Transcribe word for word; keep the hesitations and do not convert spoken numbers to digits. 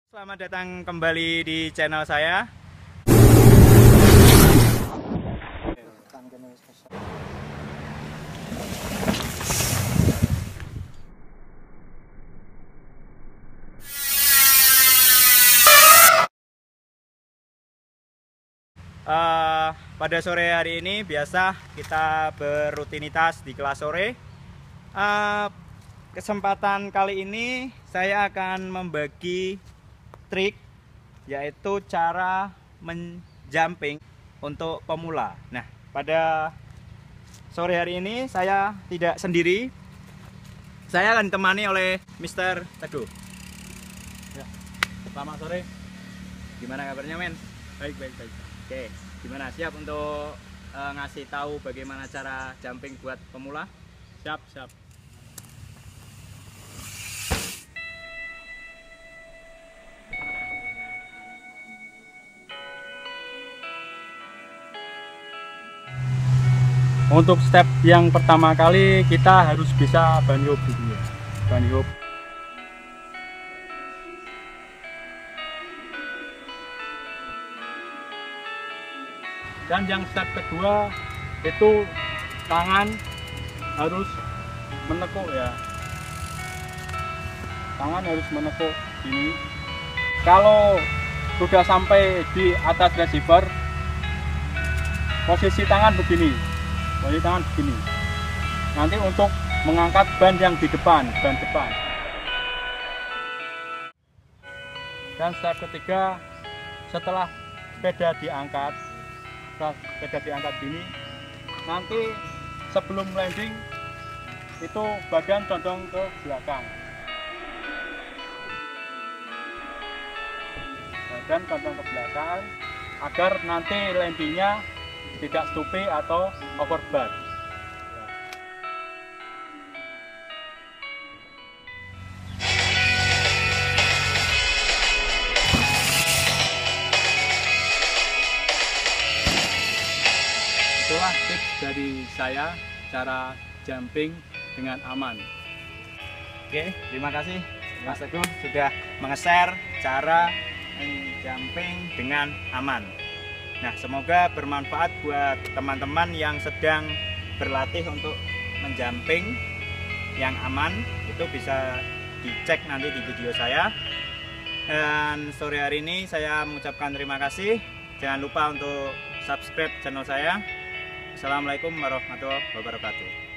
Selamat datang kembali di channel saya. Uh, pada sore hari ini biasa kita berrutinitas di kelas sore. Uh, kesempatan kali ini saya akan membagi trik, yaitu cara menjumping untuk pemula. Nah, pada sore hari ini saya tidak sendiri. Saya akan ditemani oleh mister Teguh. Ya, selamat sore. Gimana kabarnya, men? Baik, baik, baik. Oke, gimana, siap untuk uh, ngasih tahu bagaimana cara jumping buat pemula? Siap, siap. Untuk step yang pertama kali kita harus bisa bunny hop dulu ya. Bunny hop. Dan yang step kedua itu tangan harus menekuk ya. Tangan harus menekuk ini. Kalau sudah sampai di atas receiver, posisi tangan begini. Posisi tangan begini. Nanti untuk mengangkat ban yang di depan, ban depan. Dan step ketiga, setelah sepeda diangkat, setelah sepeda diangkat gini, nanti sebelum landing itu badan condong ke belakang. Badan condong ke belakang agar nanti landingnya tidak stupi atau overbar. Itulah tips dari saya cara jumping dengan aman. Oke, terima kasih Mas Teguh sudah menge-share cara jumping dengan aman. Nah, semoga bermanfaat buat teman-teman yang sedang berlatih untuk menjumping yang aman. Itu bisa dicek nanti di video saya. Dan sore hari ini saya mengucapkan terima kasih. Jangan lupa untuk subscribe channel saya. Assalamualaikum warahmatullahi wabarakatuh.